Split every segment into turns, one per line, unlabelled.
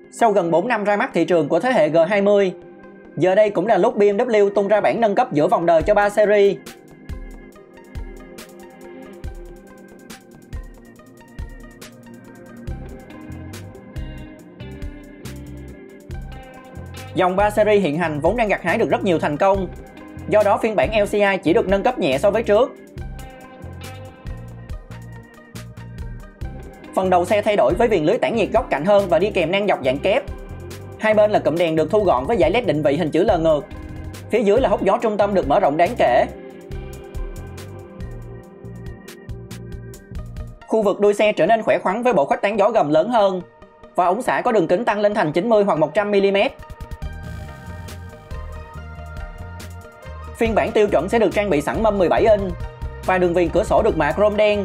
Sau gần 4 năm ra mắt thị trường của thế hệ G20, giờ đây cũng là lúc BMW tung ra bản nâng cấp giữa vòng đời cho 3 Series. Dòng 3 Series hiện hành vốn đang gặt hái được rất nhiều thành công, do đó phiên bản LCI chỉ được nâng cấp nhẹ so với trước. Phần đầu xe thay đổi với viền lưới tản nhiệt góc cạnh hơn và đi kèm nang dọc dạng kép. Hai bên là cụm đèn được thu gọn với dải LED định vị hình chữ L ngược. Phía dưới là hốc gió trung tâm được mở rộng đáng kể. Khu vực đuôi xe trở nên khỏe khoắn với bộ khuếch tán gió gầm lớn hơn và ống xả có đường kính tăng lên thành 90 hoặc 100 mm. Phiên bản tiêu chuẩn sẽ được trang bị sẵn mâm 17 inch và đường viền cửa sổ được mạ chrome đen.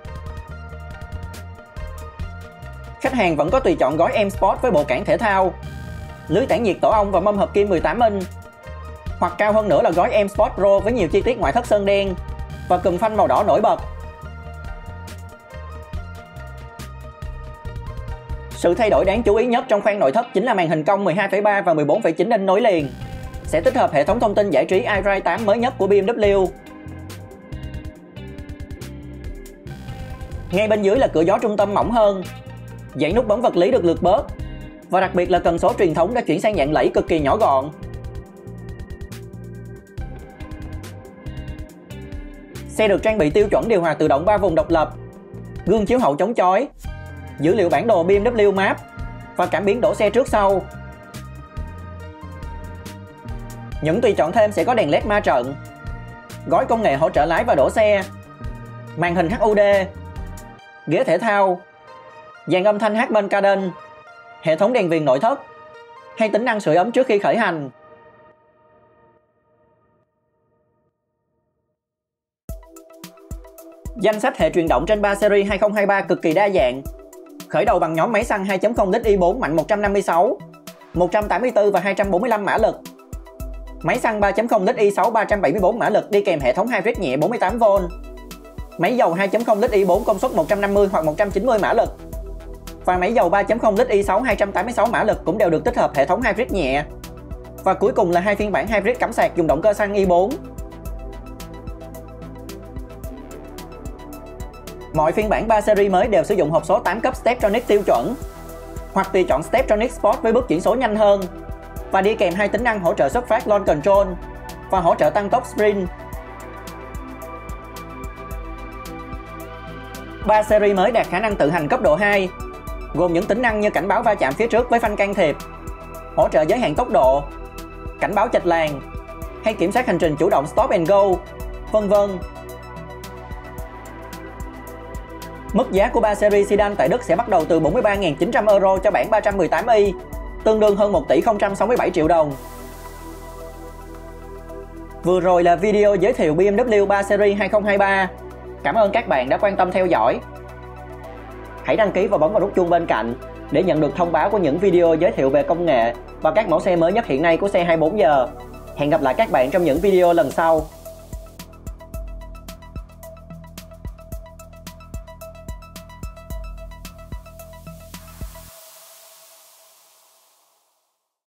Khách hàng vẫn có tùy chọn gói M Sport với bộ cản thể thao, lưới tản nhiệt tổ ong và mâm hợp kim 18 inch. Hoặc cao hơn nữa là gói M Sport Pro với nhiều chi tiết ngoại thất sơn đen và cùm phanh màu đỏ nổi bật. Sự thay đổi đáng chú ý nhất trong khoang nội thất chính là màn hình cong 12,3 và 14,9 inch nối liền. Sẽ tích hợp hệ thống thông tin giải trí iRide 8 mới nhất của BMW. Ngay bên dưới là cửa gió trung tâm mỏng hơn. Dãy nút bấm vật lý được lược bớt. Và đặc biệt là cần số truyền thống đã chuyển sang dạng lẫy cực kỳ nhỏ gọn. Xe được trang bị tiêu chuẩn điều hòa tự động 3 vùng độc lập, gương chiếu hậu chống chói, dữ liệu bản đồ BMW Maps và cảm biến đổ xe trước sau. Những tùy chọn thêm sẽ có đèn LED ma trận, gói công nghệ hỗ trợ lái và đổ xe, màn hình HUD, ghế thể thao, dàn âm thanh Harman Kardon, hệ thống đèn viền nội thất hay tính năng sưởi ấm trước khi khởi hành. Danh sách hệ truyền động trên 3 Series 2023 cực kỳ đa dạng. Khởi đầu bằng nhóm máy xăng 2.0 lít i4 mạnh 156, 184 và 245 mã lực. Máy xăng 3.0 lít i6 374 mã lực đi kèm hệ thống hybrid nhẹ 48V. Máy dầu 2.0 lít i4 công suất 150 hoặc 190 mã lực. Và máy dầu 3.0 lít i6 286 mã lực cũng đều được tích hợp hệ thống hybrid nhẹ. Và cuối cùng là hai phiên bản hybrid cắm sạc dùng động cơ xăng i4. Mọi phiên bản 3 Series mới đều sử dụng hộp số 8 cấp Steptronic tiêu chuẩn, hoặc tùy chọn Steptronic Sport với bước chuyển số nhanh hơn và đi kèm hai tính năng hỗ trợ xuất phát Launch Control và hỗ trợ tăng tốc Sprint. 3 Series mới đạt khả năng tự hành cấp độ 2, gồm những tính năng như cảnh báo va chạm phía trước với phanh can thiệp, hỗ trợ giới hạn tốc độ, cảnh báo chệch làn hay kiểm soát hành trình chủ động Stop and Go, vân vân. Mức giá của 3 Series Sedan tại Đức sẽ bắt đầu từ 43.900 euro cho bản 318i, tương đương hơn 1 tỷ 067 triệu đồng. Vừa rồi là video giới thiệu BMW 3 Series 2023. Cảm ơn các bạn đã quan tâm theo dõi. Hãy đăng ký và bấm vào nút chuông bên cạnh để nhận được thông báo của những video giới thiệu về công nghệ và các mẫu xe mới nhất hiện nay của xe 24 giờ. Hẹn gặp lại các bạn trong những video lần sau.